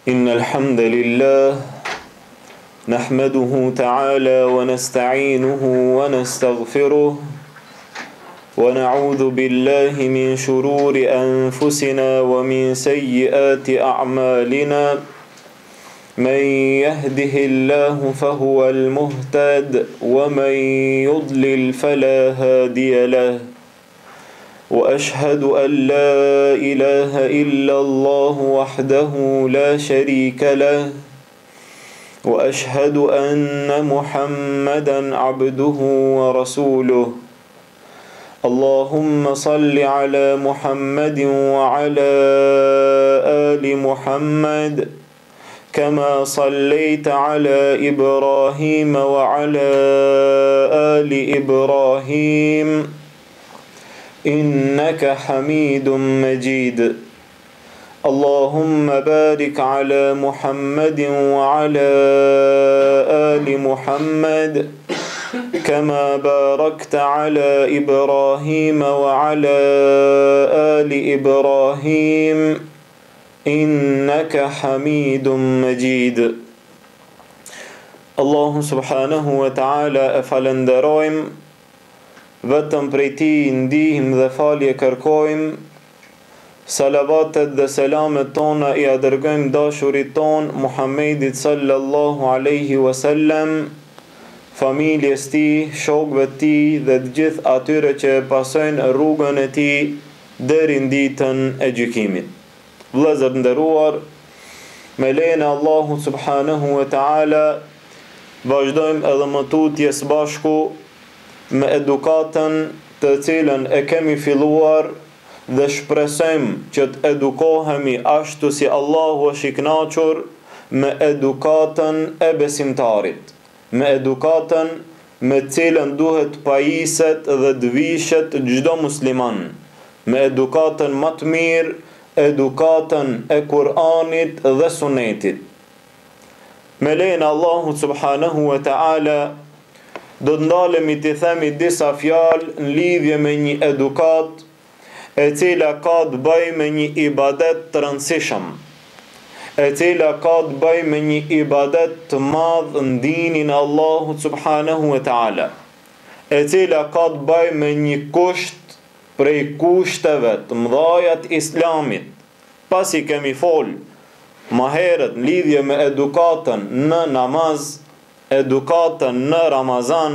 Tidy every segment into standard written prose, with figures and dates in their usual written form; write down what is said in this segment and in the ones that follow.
إن الحمد لله نحمده تعالى ونستعينه ونستغفره ونعوذ بالله من شرور أنفسنا ومن سيئات أعمالنا من يهده الله فهو المهتد ومن يضلل فلا هادي له وأشهد أن لا إله إلا الله وحده لا شريك له وأشهد أن محمدا عبده ورسوله اللهم صل على محمد وعلى آل محمد كما صليت على إبراهيم وعلى آل إبراهيم إنك حميد مجيد اللهم بارك على محمد وعلى آل محمد كما باركت على إبراهيم وعلى آل إبراهيم إنك حميد مجيد الله سبحانه وتعالى أفلندرojmë vetëm prej ti ndihmë dhe falje kërkojmë, salavatet dhe selamet tona i adërgojmë dashurit ton Muhammedit sallallahu aleyhi wasallam, familjes ti, shokëve ti dhe të gjithë atyre që pasojnë rrugën e ti deri në ditën e gjykimit. Vëllezër nderuar, me lejen e Allahut subhanahu wa taala vazhdojmë edhe më tutjes bashku me edukatën të cilën e kemi filluar dhe shpresojmë që të edukohemi ashtu si Allahu është i kënaqur me edukatën e besimtarit, me edukatën me cilën duhet pajiset dhe dëvishet çdo musliman, me edukatën më të mirë, edukatën e Kur'anit dhe Sunetit. Me lejen e Allahut subhanahu wa taala do të ndalemi të themi disa fjalë në lidhje me një edukat e cila ka të bëjë me një ibadet të rëndësishëm, e cila ka të bëjë me një ibadet të madh në dinin e Allahut subhanahu wa taala, e cila ka të bëjë me një kusht prej kushteve të mëdha të Islamit. Pasi kemi fol më herët në lidhje me edukatën në namaz, edukatën në Ramazan,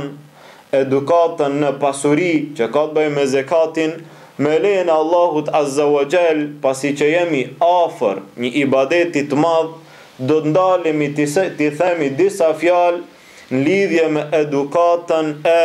edukatën në pasuri që ka të bëjë me zekatin, me lejen e Allahut azza wa jall, pasi që jemi afër një ibadeti të madh, do të ndalemi të themi disa fjalë në lidhje me edukatën e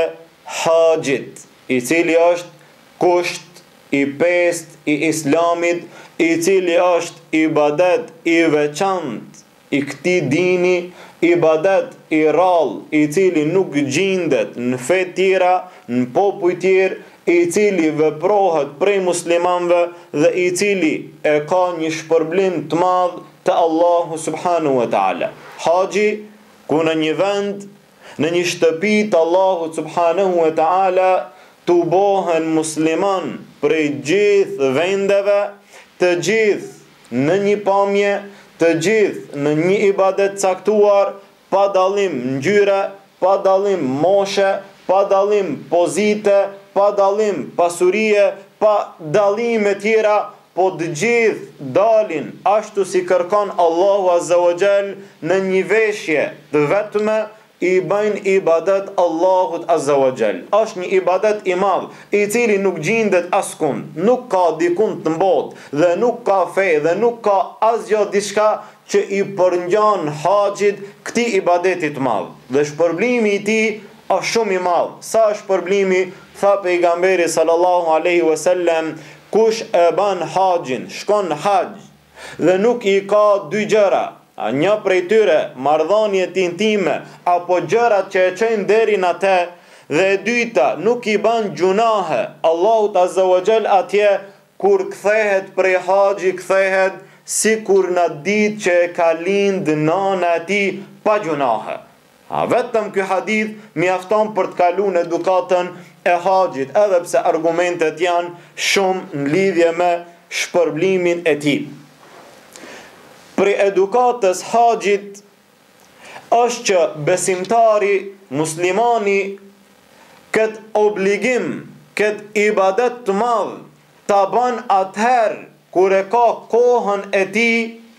haxhit, i cili është kusht i pestë i Islamit, i cili është ibadet i veçantë i këtij dini, ibadet i rrallë, i cili nuk gjendet në fe tjera, në popuj tjerë, i cili veprohet prej muslimanëve dhe i cili e ka një shpërblim të madh te Allahu subhanahu wa taala. Haxhi, ku në një vend, në një shtëpi të Allahut subhanahu wa taala, të bohen musliman prej gjithë vendeve, të gjithë në një pamje, të gjithë në një ibadet caktuar, pa dallim ngjyre, pa dallim moshe, pa dallim pozite, pa dallim pasurie, pa dallime tjera, po të gjithë dalin ashtu si kërkon Allahu azza wa jall në një veshje të vetme, i bëjnë ibadet Allahut azza wa jall. Është një ibadet i madh, i cili nuk gjendet askund, nuk ka dikund të botë dhe nuk ka fe dhe nuk ka asgjë diçka që i përngjan haxhit këtij ibadeti të madh. Dhe shpërblimi i tij është shumë i madh. Sa është shpërblimi? Tha pejgamberi sallallahu alaihi wasallam, kush e bën haxhin, shkon në haxh dhe nuk i ka dy gjëra, një prej tyre marrëdhënie intime apo gjërat që e çojnë deri në atë, dhe e dyta nuk i bën gjunahe Allahut azza wa jall atje kur kthehet prej haxhi, kthehet sikur në ditë që e ka lind nëna e tij pa gjunahe. Vetëm ky hadith mjafton për të kaluar në edukatën e haxhit, edhe pse argumentet janë shumë në lidhje me shpërblimin e tij. Për edukatës haxhit është që besimtari, muslimani, këtë obligim, këtë ibadet të madh ta ban atëherë kur e ka kohën e tij,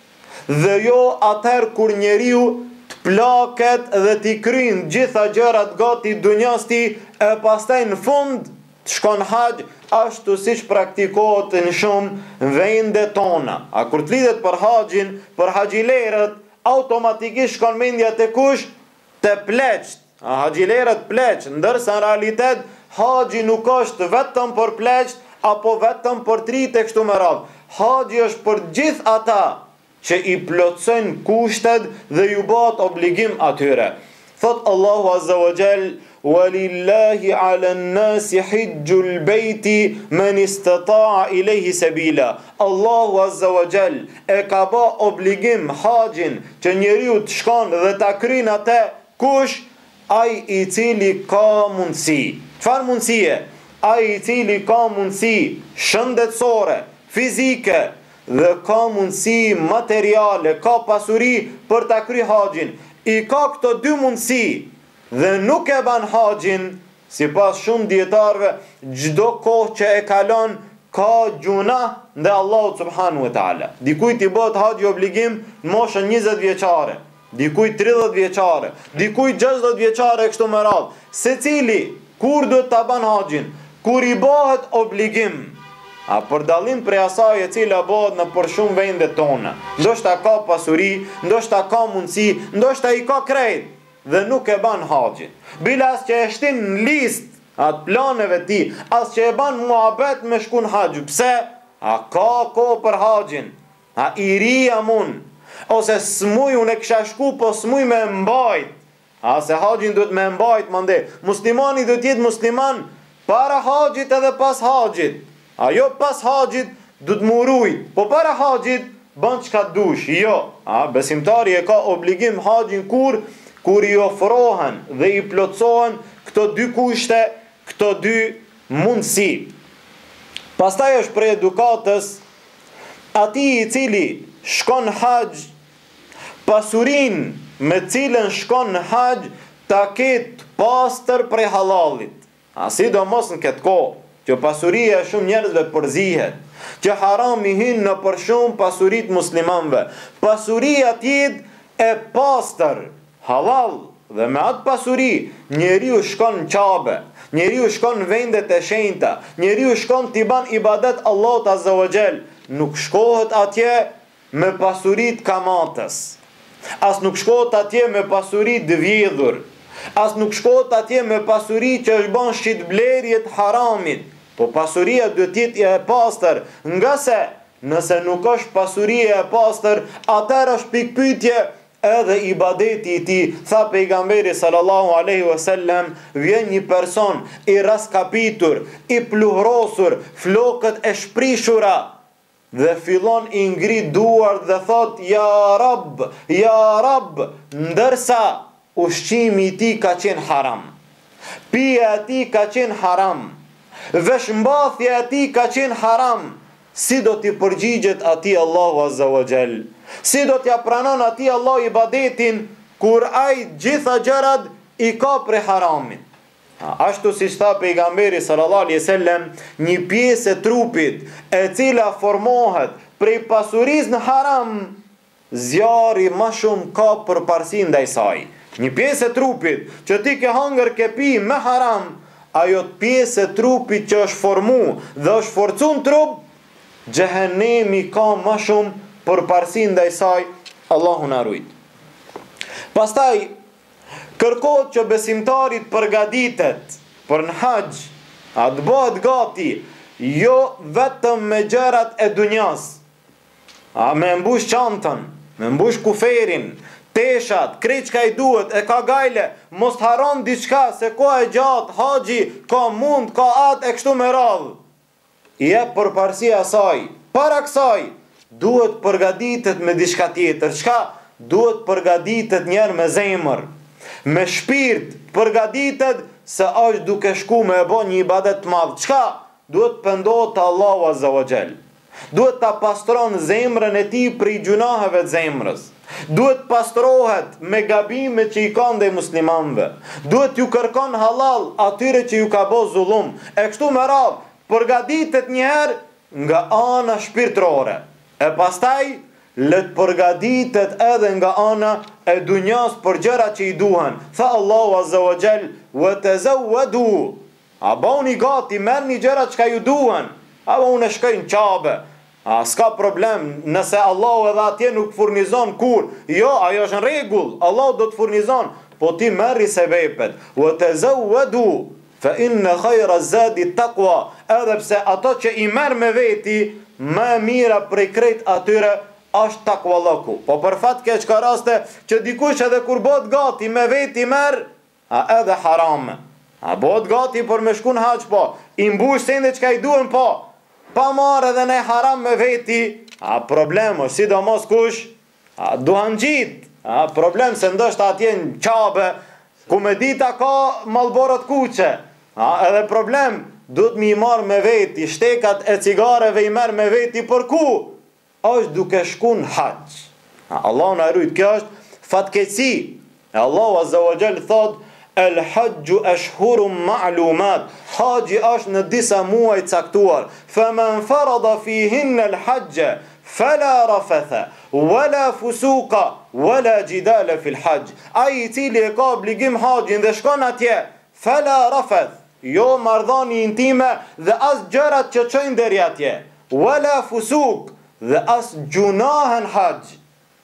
dhe jo atëherë kur njeriu të plaket dhe t'i kryen gjitha gjërat gati dunjas ti, e pastaj në fund të shkon haxh, ashtu siç praktikohet në shumë vende tona. A kur të lidhet për haxhin, për haxhilerët, automatikisht shkon mendja te kush? Te pleqt. Haxhilerët pleqt, ndërsa në realitet haxhi nuk është vetëm për pleqt apo vetëm për trit e kështu me radhë. Haxhi është për gjithë ata që i plotësojnë kushtet dhe ju bëhet obligim atyre. Thot Allahu Azza wa Jall: "Walillahi 'ala an-nasi hijjul bayti man istata'a ilayhi sabila." Allahu Azza wa Jall e ka bë obligim haxhin që njeriu të shkon dhe ta kryen atë kush? Ai i cili ka mundësi. Çfarë mundësie? Ai i cili ka mundësi shëndetësore, fizike dhe ka mundësi materiale, ka pasuri për ta kryer haxhin. I ka këto dy mundësi dhe nuk e ban haxhin, sipas shumë dietarëve, çdo kohë që e kalon ka gjuna ndaj Allahut subhanahu wa taala. Dikujt i bëhet haxhi obligim në moshën 20 vjeçare, dikujt 30 vjeçare, dikujt 60 vjeçare kështu me radhë. Secili kur do ta ban haxhin? Kur i bëhet obligim. A për dallim prej asaj e cila bëhet në për shumë vende tona. Ndoshta ka pasuri, ndoshta ka mundësi, ndoshta i ka krejt dhe nuk e ban haxhin. Bila as që e shtin në listë atë planeve ti, as që e ban muhabet me shkun haxh. Pse? A ka kohë për haxhin? A i rija mun? Ose smuj unë e kisha shku, po smuj me mbajt. A se haxhin duhet me mbajt mande. Muslimani duhet jetë musliman para haxhit edhe pas haxhit. Ajo pas haxhit du të murujt, po para haxhit bën çka dush. Jo, besimtari e ka obligim haxhin kur i ofrohen dhe i plotësohen këto dy kushte, këto dy mundësi. Pastaj është për edukatës ati i cili shkon haxh, pasurin me cilën shkon në haxh ta ketë pastër prej halalit. Sidomos në këtë kohë që pasuria e shumë njerëzve përzihet, që harami hyn në për shumë pasurit muslimanve. Pasuria tjetë e pastër, halal, dhe me atë pasuri njeriu shkon në Kabe, njeriu shkon në vendet e shenjta, njeriu shkon t'i ban ibadet Allahut Azza wa Jall. Nuk shkohet atje me pasurit kamatës, as nuk shkohet atje me pasurit dëvjedhur, as nuk shkohet atje me pasuri që është ban shitblerjet haramit. Po pasuria duhet të jetë e pastër, nga se nëse nuk është pasuria e pastër, atëherë është pikpyetje edhe ibadeti i tij. Tha pejgamberi sallallahu alaihi wasallam, vjen një person i raskapitur, i pluhrosur, flokët e shprishura, dhe fillon i ngrit duart dhe thot ja Rab, ndërsa ushqimi i tij ka qenë haram, pija e tij ka qenë haram, veshmbathja e tij ka qenë haram. Si do t'i përgjigjet atij Allahu Azza wa Jall? Si do t'ja pranon atij Allah ibadetin kur ai gjitha gjërat i ka prej haramin? Ashtu si tha pejgamberi sallallahu alaihi wasallam, një pjesë e trupit e cila formohet prej pasurisë në haram, zjarri më shumë ka përparësi ndaj saj. Një pjesë e trupit që ti ke hangër ke pi me haram, ajo pjesë e trupit që është formu dhe është forcu në trup, xhehenemi ka më shumë përparësi ndaj saj. Allahu na ruaj. Pastaj kërkohet që besimtarit përgatitet për në haxh, a të bëhet gati, jo vetëm me gjërat e dunjas, me mbush çantën, me mbush kuferin, teshat, krejt çka i duhet, e ka gajle, mos haron diçka, se koha e gjatë, haxhi ka mund, ka atë e kështu me radhë. I jep përparësi asaj. Para kësaj duhet përgatitet me diçka tjetër. Çka? Duhet përgatitet njerë me zemër, me shpirt, përgatitet se është duke shku me e bo një ibadet të madhë. Çka? Duhet pendohet te Allahu Azza wa Jall. Duhet ta pastron zemrën e tij prej gjunaheve të zemrës. Duhet pastrohet me gabimet që i ka ndaj muslimanëve. Duhet ju kërkon halal atyre që ju ka bë zullum. E kështu me radhë, përgatitet një herë nga ana shpirtërore. E pastaj let përgatitet edhe nga ana e dunjas për gjëra që i duhen. Tha Allahu Azza wa Jall: "Wa tazawwadu." A bëni gati, merrni gjërat që ju duhen. Apo unë shkoj në Qabe. S'ka problem, nëse Allahu edhe atje nuk furnizon kur. Jo, ajo është në rregull, Allahu do të furnizon, po ti merri sebepet. Wa tazawwadu fa inna khayra zadi taqwa. Edhe pse ato që i merr me veti, më mira prej krejt atyre është takvallaku. Po për fat keq ka raste që dikush edhe kur bëhet gati me veti merr edhe haram. Bëhet gati për me shku në hax, po i mbush sende çka i duhen, po pa marrë edhe ne haram me veti, problem është, sidomos kush duhan gjit, problem se ndoshta atje në Qabe, ku me dita ka mallborët kuqe, edhe problem, duhet mi marrë me veti, shtekat e cigareve i merr me veti, për ku? Është duke shku në hax. Allahu na rujt, kjo është fatkeqësi. Allahu Azza wa Jall thot: "El hajju ashhurum ma'lumat." Haji është në disa muaj caktuar. Faman farada fihinna al hajja fala rafatha wala fusuqa wala jidala fil hajj. Ai i cili e ka obligim haxhin dhe shkon atje, fala rafath, jo marrëdhënie intime dhe as gjërat që çojnë deri atje, wala fusuq dhe as gjunahën hax.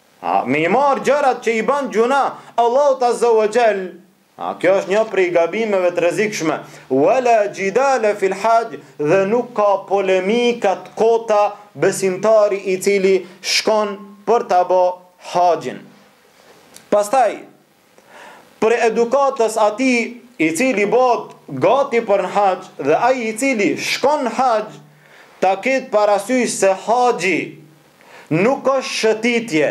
Me i marrë gjërat që i ban gjuna Allahu Azza wa Jall. Kjo është një prej gabimeve të rrezikshme. Wala jidala fil hajj, dhe nuk ka polemikat kota besimtari i cili shkon për ta bë haxhin. Pastaj, për edukatës atij i cili bëhet gati për në haxh dhe ai i cili shkon në haxh, ta ketë parasysh se haxhi nuk është shëtitje,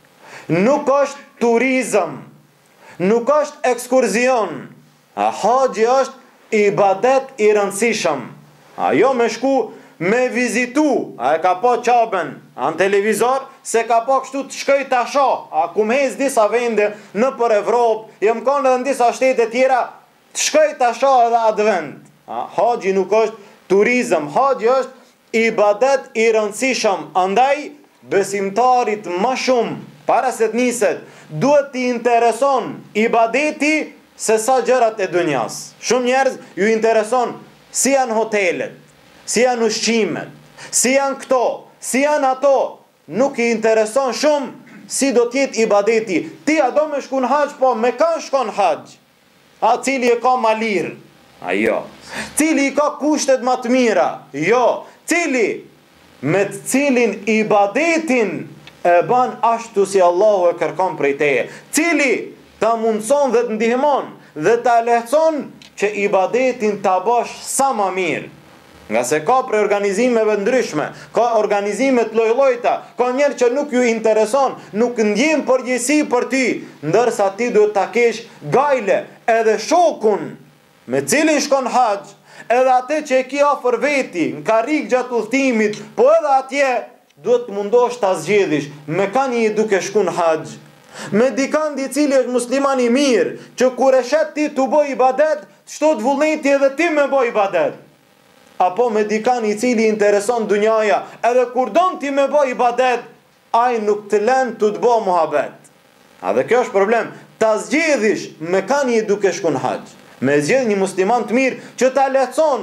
nuk është turizëm, nuk është ekskurzion. Haxhi është ibadet i rëndësishëm. Jo me shku me vizitu, e ka po Qaben në televizor, se ka po kështu të shkoj të asho, ku më hez disa vende në për Evropë, jem konë edhe në disa shtete tjera, të shkoj të asho edhe atë vend. Haxhi nuk është turizëm, haxhi është ibadet i rëndësishëm. Andaj besimtarit më shumë, para se të niset, duhet t'i intereson ibadeti se sa gjërat e dunjas. Shumë njerëz ju intereson si janë hotelet, si janë ushqimet, si janë këto, si janë ato. Nuk i intereson shumë si do t'jetë ibadeti. Ti a do me shku në haxh, po me ka shkon haxh? Cili e ka ma lirë? Jo. Cili i ka kushtet ma të mira? Jo. Cili me të cilin ibadetin e ban ashtu si Allahu e kërkon prej teje. Cili ta mundson dhe të ndihmon dhe ta lehtëson që ibadetin ta bash sa ma mirë. Nga se ka për organizimeve ndryshme, ka organizimet lloj-llojta, ka njerë që nuk ju intereson, nuk ndjen përgjegjësi për ty, ndërsa ti duhet ta kesh gajle edhe shokun me cilin shkon haxh, edhe atë që e ki afër veti, në karrik gjatë udhëtimit, po edhe atje duhet mundosh ta zgjedhish me kani duke shku në haxh, me dikandi i cili është musliman i mirë, që kur e shet ti të bëj ibadet, shtot vullneti edhe ti me bëj ibadet. Apo me dikan i cili intereson dunjaja, edhe kur don ti me bëj ibadet, ai nuk të lën të të bëj muhabet. Dhe kjo është problem. Ta zgjedhish me kani duke shku në haxh, me zgjedh një musliman të mirë që ta lehtëson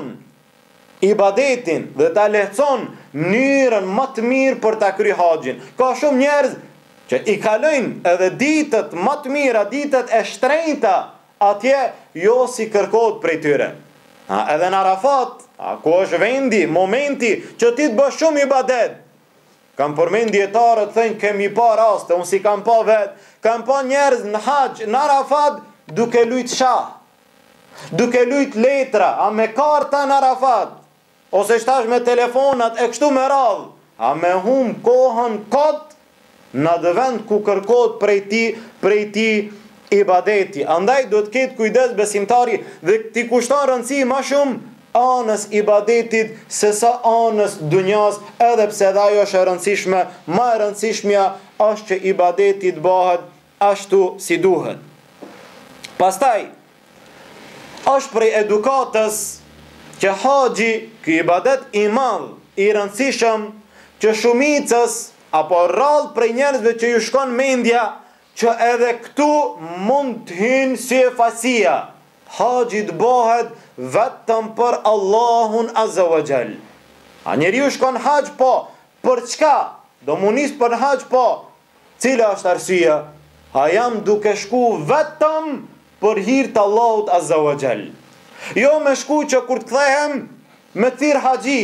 ibadetin dhe ta lehtëson mënyrën më të mirë për ta kryer haxhin. Ka shumë njerëz që i kalojnë edhe ditët më të mira, ditët e shtrenjta atje, jo si kërkohet prej tyre. Edhe në Arafat, ku është vendi, momenti që ti të bësh shumë ibadet. Kam përmend dietarët thënë kemi pa raste, unë si kam pa vet, kam pa njerëz në haxh, në Arafat duke lujt shah, duke lujt letra, me karta në Arafat, ose shtash me telefonat e kështu me radhë, me hum kohën kot në atë vend ku kërkohet prej ti ibadeti. Andaj do të ketë kujdes besimtari dhe ti kushton rëndësi më shumë anës ibadetit se sa anës dunjas, edhe pse dhe ajo është e rëndësishme, më e rëndësishmja është që ibadetit bëhet ashtu si duhet. Pastaj, është prej edukatës që haxhi, ky ibadet i madh, i rëndësishëm, që shumicës apo rrallë prej njerëzve që ju shkon mendja që edhe këtu mund të hynë si e fasia. Haxhi të bëhet vetëm për Allahun Azza wa Jall. A njeriu shkon haxh po, për çka? Do mu nis për haxh po. Cila është arsyeja? A jam duke shku vetëm për hir të Allahut Azza wa Jall. Jo me shku që kur të kthehem me thirr haxhi.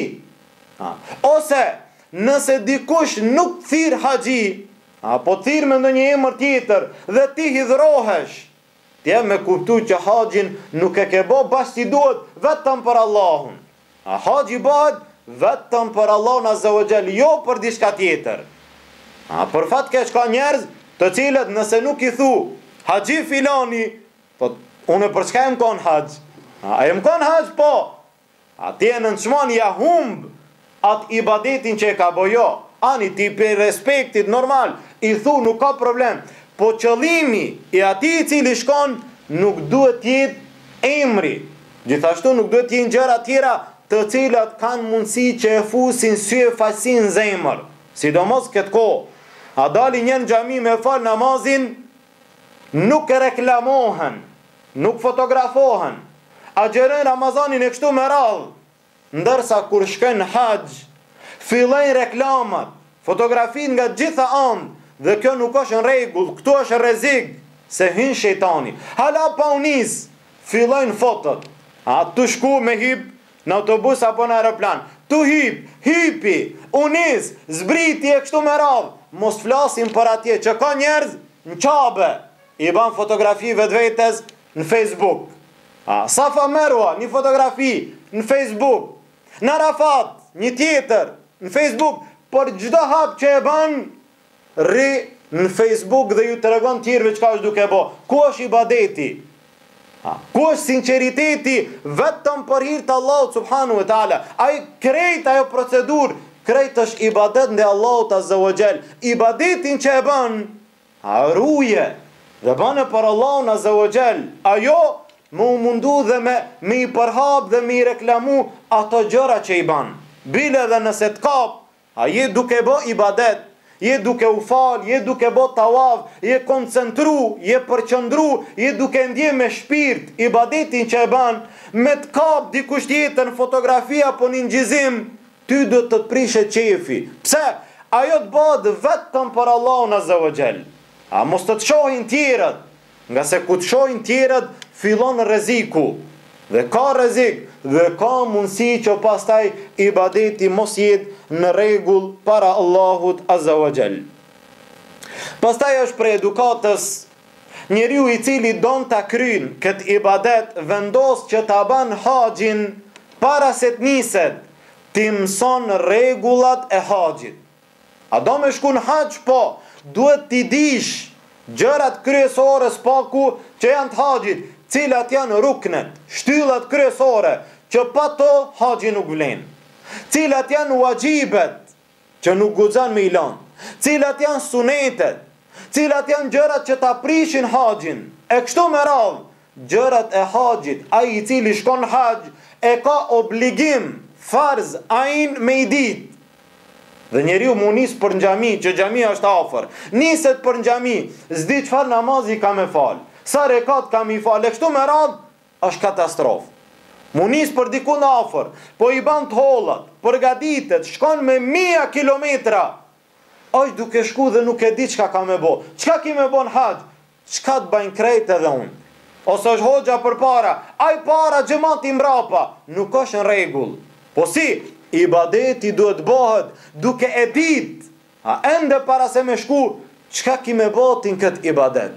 Ose nëse dikush nuk thirr haxhi, apo thirr me ndonjë emër tjetër dhe ti hidhrohesh, ti me kuptu që haxhin nuk e ke bë bashkë si duhet vetëm për Allahun. Haxhi bëhet vetëm për Allahun Azza wa Jall, jo për diçka tjetër. Për fat keq ka njerëz të cilët nëse nuk i thu haxhi filani, po unë për çka jam kon haxh? A jam kon haxh po? Ti e nënçmon ja humb atë ibadetin që e ka bëjo. Ani ti për respektit normal i thu nuk ka problem. Po qëllimi i atij i cili shkon nuk duhet jetë emri. Gjithashtu nuk duhet jenë gjëra tjera të cilat kanë mundësi që e fusin sy e fasin zemër. Sidomos këtë kohë. A dali një në xhami me fal namazin, nuk reklamohen, nuk fotografohen. A gjerën Ramazanin e kështu me radhë. Ndërsa kur shkën haxh, fillojnë reklamat, fotografit nga gjitha anë. Dhe kjo nuk është në rregull, këtu është rrezik se hyn shejtani. Hala pa unis, fillojnë fotot. Tu shku me hip në autobus apo në aeroplan. Tu hypi, unis, zbriti e kështu me radhë. Mos flasim për atje që ka njerëz në qabe i ban fotografi vetvetes në Facebook. Safa Merwa, një fotografi në Facebook. Në Arafat, një tjetër në Facebook. Por çdo hap që e ban rri në Facebook dhe ju të regon tjerëve çka është duke bo. Ku është ibadeti? Ku është sinceriteti vetëm për hir të Allahut subhanahu wa taala? Ai krejt ajo procedur, krejt është ibadet ndaj Allahut Azza wa Jall. Ibadetin që e bën, ruje dhe bën për Allahun Azza wa Jall. Ajo më mundu dhe me i përhap dhe me i reklamu ato gjëra që i bën. Bile dhe nëse të kap, a je duke bë ibadet, je duke u fal, je duke bë tawaf, je koncentru, je përqëndru, je duke ndje me shpirt ibadetin që e ban, me të kap dikush tjetër në fotografi apo një ngjizim, ty do të prishet qefi. Pse? Ajo të bëhet vetëm për Allahun Azza wa Jall. Mos të shohin tjerët, nga se ku të shohin tjerët fillon rreziku. Dhe ka rrezik, dhe ka mundësi që pastaj ibadeti mos jetë në rregull para Allahut Azza wa Jall. Pastaj është për edukatës, njeriu i cili don ta kryjnë këtë ibadet vendos që ta ban haxhin para se të niset, ti mëson rregullat e haxhit. A do me shku në haxh? Po, duhet t'i dish gjërat kryesore spaku që janë të haxhit, cilat janë ruknet, shtyllat kryesore, që pa to haxhi nuk vlen. Cilat janë wajibet, që nuk guxon me ilan. Cilat janë sunetet, cilat janë gjërat që ta prishin haxhin. E kështu me radhë, gjërat e haxhit, ai i cili shkon haxh e ka obligim, farz, ain me i dit. Dhe njeriu mu nis për në xhami, që xhamia është afër. Niset për në xhami, s'di çfarë namazi ka me fal. Sa rekat kam i fal, e kështu me radhë, është katastrofë. Mu nis për diku në afër, po i ban të hollat, përgatitet, shkon me 1000 kilometra. Është duke shku dhe nuk e di çka ka me bo. Çka ki me bo në haxh? Çka të bajnë krejt edhe unë? Ose është hoxha për para, aj para xhamati mbrapa, nuk është në rregull. Po si, ibadeti duhet bëhet duke e dit, ende para se me shku, çka ki me botin këtë ibadet?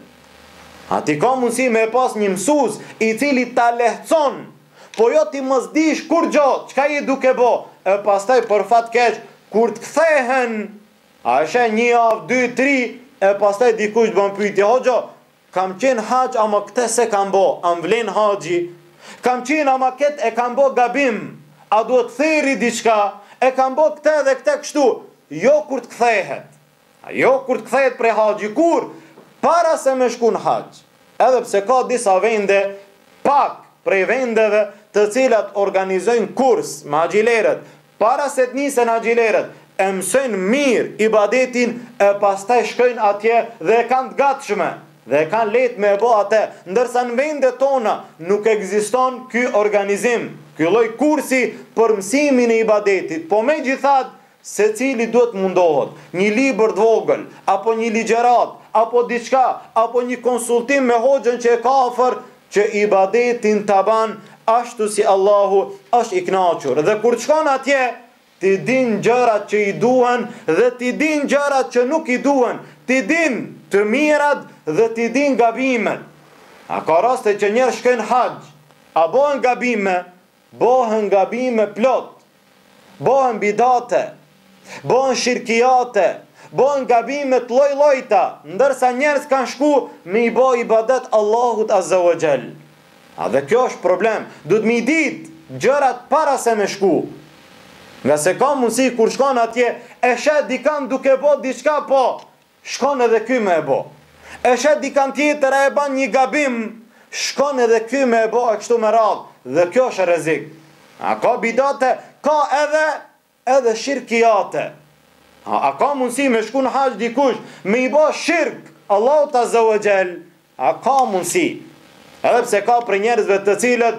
Ti ka mundësi me pas një mësues i cili ta lehtëson, po jo ti mos dish kur gjatë, çka je duke bë, e pastaj për fat keq, kur të kthehen, a është 1 javë, 2, 3, e pastaj dikush bën pyetje, hoxha, kam qenë haxh, ama këtë se kam bë, am vlen haxhi? kam qenë ama ket e kam bo gabim, a duhet theri diçka, e kam bo këte dhe këte kështu, jo kur të kthehet. Jo kur të kthehet prej haxhi, kur para se me shku në haxh. Edhe pse ka disa vende, pak prej vendeve të cilat organizojnë kurs me haxhilerët, para se të nisen haxhilerët, e mësojnë mirë ibadetin, e pastaj shkojnë atje dhe e kanë të gatshme, dhe e kanë lehtë me e bë atë, ndërsa në vendet tona nuk ekziston ky organizim, ky lloj kursi për mësimin e ibadetit. Po megjithatë, secili duhet mundohet, një libër të vogël, apo një ligjerat, apo diçka, apo një konsultim me hoxhën që e ka afër, që ibadetin ta ban ashtu si Allahu është i kënaqur. Dhe kur të shkon atje, ti din gjërat që i duhen dhe ti din gjërat që nuk i duhen, ti din të mirat dhe ti din gabimet. A ka raste që njerëz shkojnë haxh, a bëhen gabime plot, bëhen bidate, bëhen shirkiate, bëhen gabimet lloj-llojta, ndërsa njerëz kanë shku me i bë ibadet Allahut Azza wa Jall. A dhe kjo është problem. Duhet mi ditë gjërat para se me shku. Nga se ka mundësi kur shkon atje, e shet dikan duke bë diçka, po shkon edhe ky me e bë. E shet dikan tjetër e ban një gabim, shkon edhe ky me e bë e kështu me radhë. Dhe kjo është rrezik. A ka bidate, ka edhe shirkiate. A ka mundësi me shku në haxh dikush me i bë shirk Allahut Azza wa Jall? A ka mundësi? Edhe pse ka për njerëzve të cilët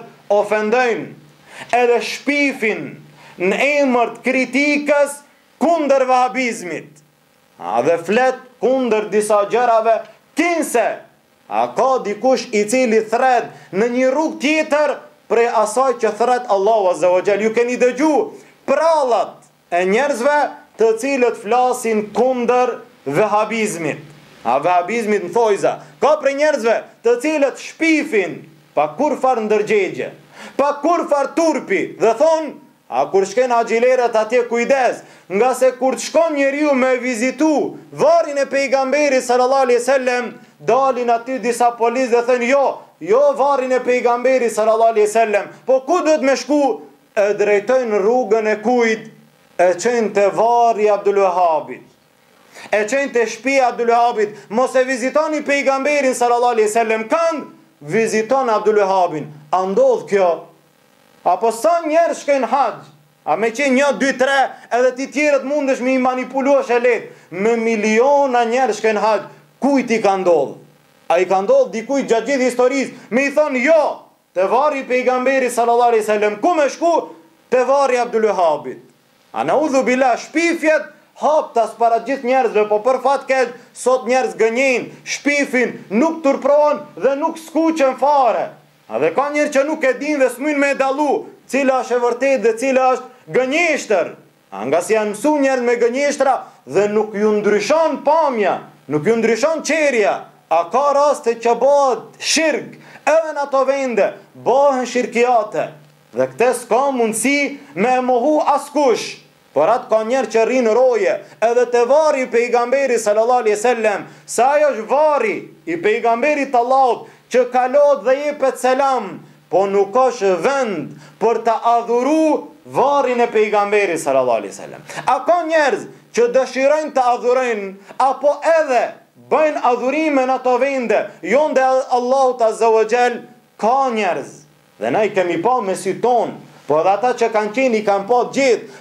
ofendojnë edhe shpifin në emër të kritikës kundër vahabizmit, dhe flet kundër disa gjërave kinse. A ka dikush i cili thret në një rrugë tjetër prej asaj që thret Allahu Azza wa Jall? Ju keni dëgju prallat e njerëzve të cilët flasin kundër vahabizmit. A vahabizmit në thojza. Ka prej njerëzve të cilët shpifin pa kur far ndërgjegje, pa kur far turpi, dhe thonë, a kur shken haxhilerët atje kujdes, nga se kur të shkon njeriu me vizitu varrin e pejgamberit sallallahu alaihi wasallam, dalin aty disa policë dhe thënë, jo varrin e pejgamberit sallallahu alaihi wasallam, po ku duhet me shku? E drejtojnë rrugën e kujt? E qenë të varri Abdul Wahabit, e qenë të shtëpia Abdul Wahabit. Mos e vizitoni pejgamberin sallallahu alaihi wasallam, kanë viziton Abdul Wahabin. A ndodh kjo? Apo sa njerëz shkojnë haxh? A me qenë 1, 2, 3, edhe ti tjerët mundesh me i manipuluash e lehtë. Me miliona njerëz shkojnë haxh. Kujt i ka ndodh? A i ka ndodh dikujt gjatë gjithë historisë? Me i thonë jo, te varri pejgamberi sallallahu alaihi wasallam. Ku me shku? Te varri Abdul Wahabit. A na udhu bila shpifjet haptas para gjithë njerëzve, po për fat keq sot njerëz gënjejnë, shpifin, nuk turprohen dhe nuk skuqen fare. A dhe ka njerëz që nuk e din dhe s'myn me dallu cila është e vërtetë dhe cila është gënjeshtër. Nga si janë mësu njerëz me gënjeshtra dhe nuk ju ndryshon pamja, nuk ju ndryshon qerja. A ka raste që bëhet shirk, edhe në ato vende bëhen shirkiate. Dhe këte s'ka mundësi me mohu askush. Por atë ka njerë që rinë roje, edhe të varri i pejgamberi sallallahu alaihi wasallam, sa ajo është varri i pejgamberit Allahut që kalot dhe jepet selam, po nuk është vend për të adhuru varrin e pejgamberit sallallahu alaihi wasallam. A ka njerëz që dëshirojnë të adhurojnë, apo edhe bëjnë adhurime në ato vende, jonde Allahut Azza wa Jall? Ka njerëz, dhe na i kemi pa me sy tonë, po edhe ata që kanë qenë i kanë pa gjithë,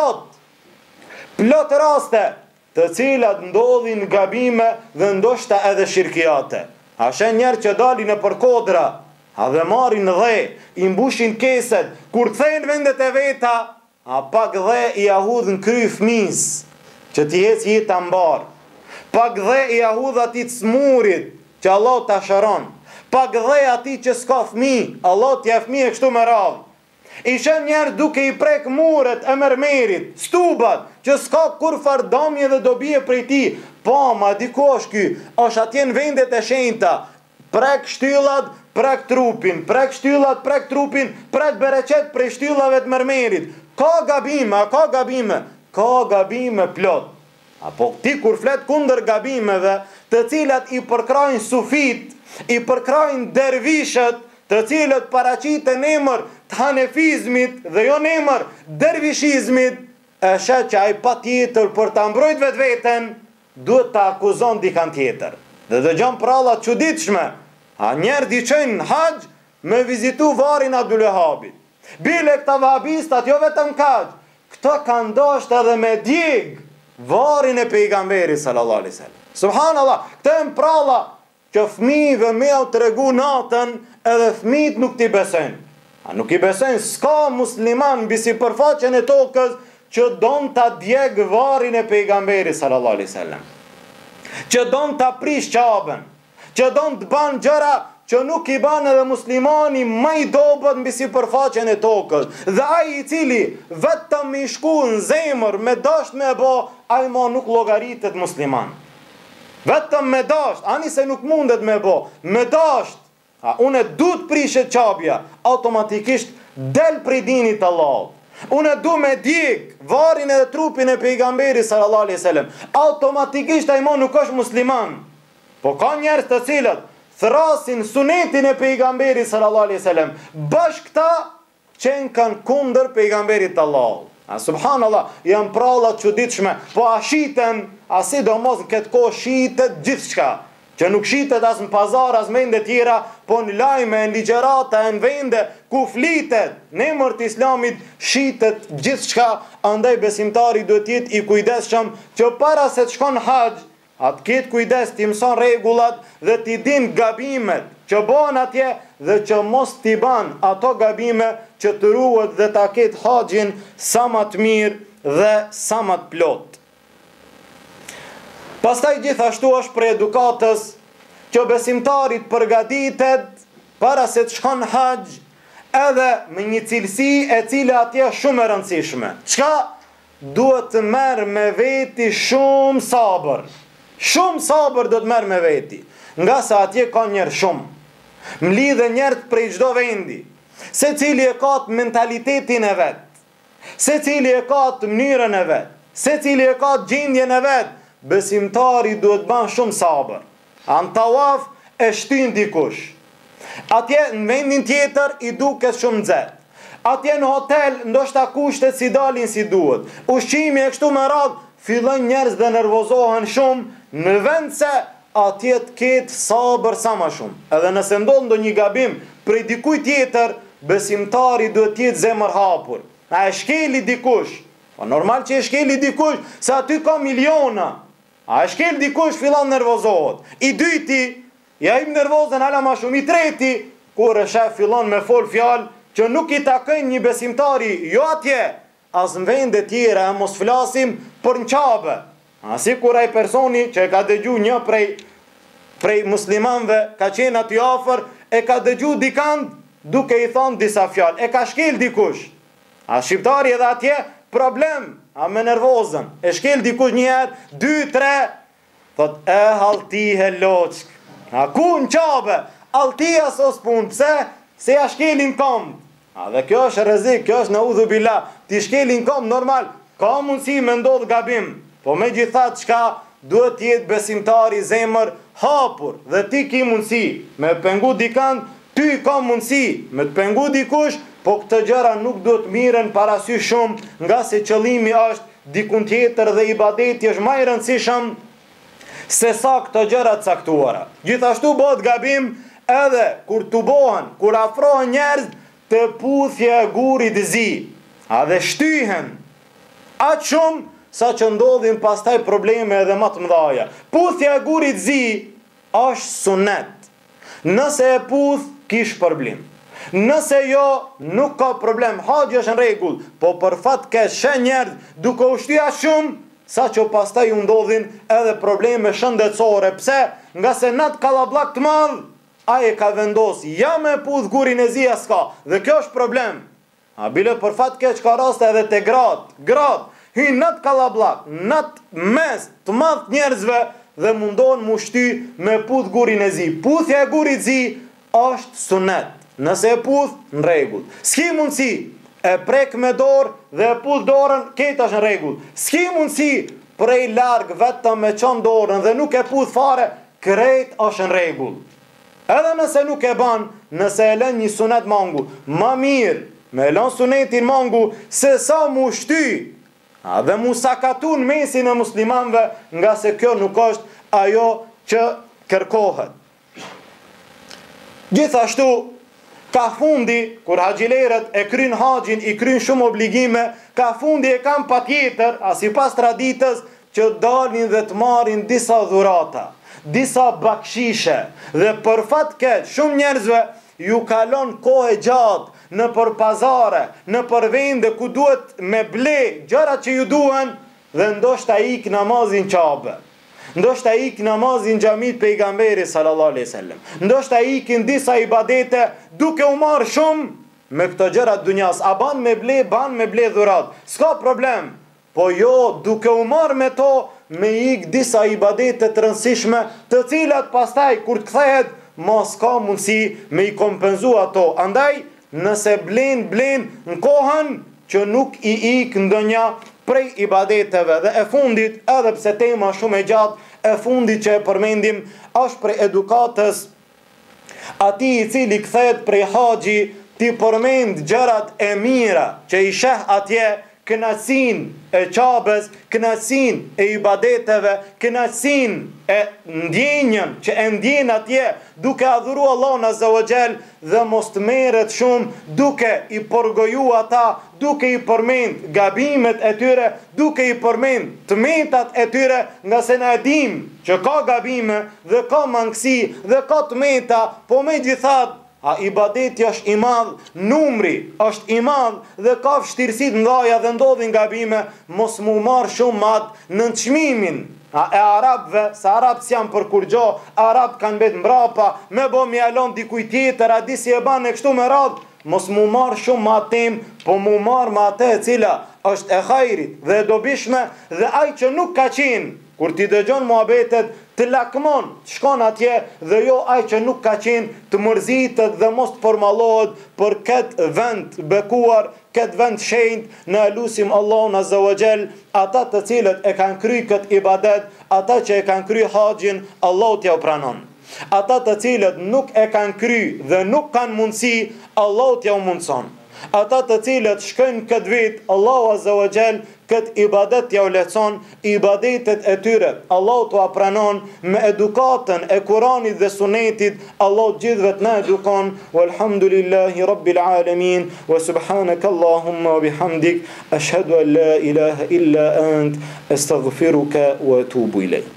plot raste të cilat ndodhin gabime dhe ndoshta edhe shirkiate. A shen njerë që dalin e për kodra, a dhe marin dhe, i mbushin keset, kur kthejnë vendet e veta, a pak dhe i ahudh në kry fëmis, që ti hec jetë ambar, pak dhe i ahudh ati të smurit, që Allah të asharon, pak dhe ati që s'ka fëmi, Allah t'ja fëmi e kështu me radhë. I shen njerë duke i prek muret e mermerit, stubat, që s'ka kur fardamje dhe dobije prej ti. Po, ma diko është ky, është atje në vendet e shenjta, prek shtyllat, prek trupin, prek shtyllat, prek trupin, prek bereqet prej shtyllave të mermerit. Ka gabime, ka gabime plot. Apo ti kur flet kundër gabimeve, të cilat i përkrajnë sufit, i përkrajnë dervishët, të cilët paraqiten në emër të hanefizmit dhe jo në emër dervishizmit, e shet që ai patjetër për ta mbrojtur vetveten duhet ta akuzon dikant tjetër. Dhe dëgjon prallat çuditshme. A njerë di qëjnë haqë me vizitu varin Abdul Wahabit. Bile këta vahabistat, jo vetëm kaq, këta kanë dashtë edhe me djeg varin e pejgamberi sallallahu alaihi wasallam. Subhanallah, këta e më pralla që fëmijëve me au të regu natën edhe fëmijët nuk t'i besojnë. A nuk i besojnë, s'ka musliman mbi sipërfaqen e tokës që don t'a djeg varin e pejgamberi sallallahu alaihi wasallam. Që don t'a prish qabën, që don të ban gjëra që nuk i ban edhe muslimani më i dobët mbi sipërfaqen e tokës. Dhe ai i cili vetëm i shku në zemër me dasht me bo, ai ma nuk llogaritet musliman. Vetëm me dasht, ani se nuk mundet me bo, me dasht, unë du të prishet qabja, automatikisht del prej dinit Allahut. Unë du me djeg varin edhe trupin e pejgamberi sallallahu alaihi wasallam, automatikisht ai ma nuk është musliman. Po ka njerëz të cilët thrasin sunetin e pejgamberit sallallahu alaihi wasallam, bashkë këta qenë kanë kundër pejgamberit Allahut. Subhanallah, janë prallat çuditshme, po a shiten, sidomos në këtë kohë shitet gjithçka, që nuk shitet as në pazar, as në vende tjera, po në lajme, në ligjerata, në vende ku flitet në emër të Islamit, shitet gjithçka. Andaj besimtari duhet të jetë i kujdesshëm që para se të shkon haxh, atë ketë kujdes t'i mëson rregullat dhe t'i din gabimet që bën atje dhe që mos t'i ban ato gabime që të ruhet dhe ta ketë haxhin sa më të mirë dhe sa më të plot. Pastaj gjithashtu është për edukatës që besimtarit përgatitet para se të shkon haxh edhe me një cilësi e cila atje shumë e rëndësishme. Çka duhet të merr me veti shumë sabër. Shumë sabër do të merr me veti, nga sa atje ka njerë shumë. Mlidhe njerët prej çdo vendi, se cili e ka të mentalitetin e vetë, se cili e ka të mënyrën e vetë, se cili e ka të gjendjen e vetë. Besimtari duhet ban shumë sabër. An tawaf e shtyn dikush, atje në vendin tjetër i duket shumë nxehtë, atje në hotel ndoshta kushtet si dalin si duhet, ushqimi e kështu me radhë, fillojnë njerëz dhe nervozohen shumë, në vend se atje të ketë sabër sa më shumë. Edhe nëse ndodh ndonjë gabim prej dikujt tjetër, besimtari duhet të jetë zemër hapur. A e shkeli dikush? Po normal që e shkeli dikush, se aty ka miliona. A e shkel dikush, fillon nervozohet. I dyti, ja im nervozen hala ma shumë. I treti, kur e shef fillon me fol fjalë që nuk i takojnë një besimtari, jo atje, as në vende tjera, mos flasim për në qabe. Si kur ai personi që e ka dëgju një prej muslimanve, ka qenë aty afër, e ka dëgju dikant duke i thonë disa fjalë, e ka shkel dikush. Shqiptari edhe atje, problem, me nervozën, e shkel dikush njëherë, 2, 3, thot, haltihe loçk, ku në qabe, altia sos pun, pse? Se ja shkelin kom. Dhe kjo është rrezik, kjo është në udhu bila, ti shkelin kom, normal, ka mundësi me ndodh gabim, po me gjithat çka duhet jetë besimtari zemër hapur, dhe ti ki mundësi me pengu dikant, ty ka mundësi me të pengu dikush, po këtë gjëra nuk duhet miren parasysh shumë, nga se qëllimi është dikun tjetër dhe ibadeti është më i rëndësishëm se sa këto gjëra të caktuara. Gjithashtu bëhet gabim edhe kur tubohen, kur afrohen njerëz të puthje e gurit zi, dhe shtyhen atë shumë sa që ndodhin pastaj probleme edhe më të mëdha. Puthja e gurit zi është sunet. Nëse e puth, kish problem. Nëse jo, nuk ka problem, haxhi është në rregull, po për fat ke shë njerëz duke u shtyha shumë, sa që pastaj u ndodhin edhe probleme shëndetësore. Pse? Nga se nat kallabllak të madh, ai e ka vendos, ja me puth gurin e zi s'ka, dhe kjo është problem. Bile për fat ke çka raste edhe te grad, hynë nat kallabllak, nat mes të madh njerëzve dhe mundon mu shty me puth gurin e zi. Puthja e gurit zi është sunet. Nëse e puth, në rregull. S'ki mundësi, e prek me dorë dhe e puth dorën, këtë është në rregull. S'ki mundësi, prej larg vetëm me çon dorën dhe nuk e puth fare, krejt është në rregull. Edhe nëse nuk e ban, nëse e lën një sunet mangu, ma mirë me lën sunetin mangu se sa mu shty dhe mu sakatun mesin e muslimanve, nga se kjo nuk është ajo që kërkohet. Gjithashtu, ka fundi, kur haxhilerët e kryn haxhin, i kryn shumë obligime, ka fundi e kam pa tjetër, a si pas traditës, që dalin dhe të marrin disa dhurata, disa bakshishe, dhe për fat keq, shumë njerëzve ju kalon kohë gjatë në për pazare, në për vende ku duhet me ble gjërat që ju duhen, dhe ndoshta ik namazin qabe, ndoshta ik namazin xhamit pejgamberi sallallahu alaihi wasallam, ndoshta ikin disa ibadete duke u marrë shumë me këto gjërat dunjas. A ban me ble dhurat, s'ka problem, po jo duke u marrë me to me ik disa ibadete të rëndësishme, të cilat pastaj kur të kthehet mos ka mundësi me i kompenzu ato. Andaj nëse blen në kohën që nuk i ik ndonjë prej ibadeteve. Dhe e fundit, edhe pse tema shumë e gjatë, e fundit që e përmendim është prej edukatës ati i cili kthehet prej haxhi, ti përmend gjërat e mira që i sheh atje, kënaqësin e qabes, kënaqësin e ibadeteve, kënaqësin e ndjenjën që e ndjen atje duke adhuru Allahun azza wa jall, dhe mos të merret shumë duke i porgoju ata, duke i përmend gabimet e tyre, duke i përmend tmetat e tyre, nga se na e dim që ka gabime dhe ka mangësi dhe ka tmeta, po megjithatë a ibadeti është i madh, numri është i madh dhe ka vështirësi të mëdha dhe ndodhin gabime, mos mu marr shumë mat në çmimin e arabëve, se arabët janë për kur gjo, arabët kanë bet mbrapa, me bo mjalon dikuj tjetër, a di si e ban e kështu me radhë, mos mu marr shumë matem, po mu marr me atë e cila është e hajrit dhe e dobishme, dhe ai që nuk ka qenë, kur ti dëgjon muhabetet, të lakmon, të shkon atje, dhe jo ai që nuk ka qenë të mërzitet dhe mos të formallohet për këtë vend bekuar, këtë vend shenjt. Në lusim Allahun azza wa jall, ata të cilët e kanë kry këtë ibadet, ata që e kanë kry haxhin, Allahu t'ja pranon. Ata të cilët nuk e kanë kry dhe nuk kanë mundësi, Allahu t'ja mundson. Ata të cilët shkojnë këtë vit, Allahu azza wa jall këtë ibadet t'ja u lehtëson, ibadetet e tyre Allahu t'u pranon me edukatën e Kuranit dhe Sunetit. Allahu gjithëve t'na edukon. Walhamdulillahi rabbil alamin, wa subhanaka Allahumma wa bihamdik, ashhadu an la ilaha illa ant, astaghfiruka wa atubu ilayk.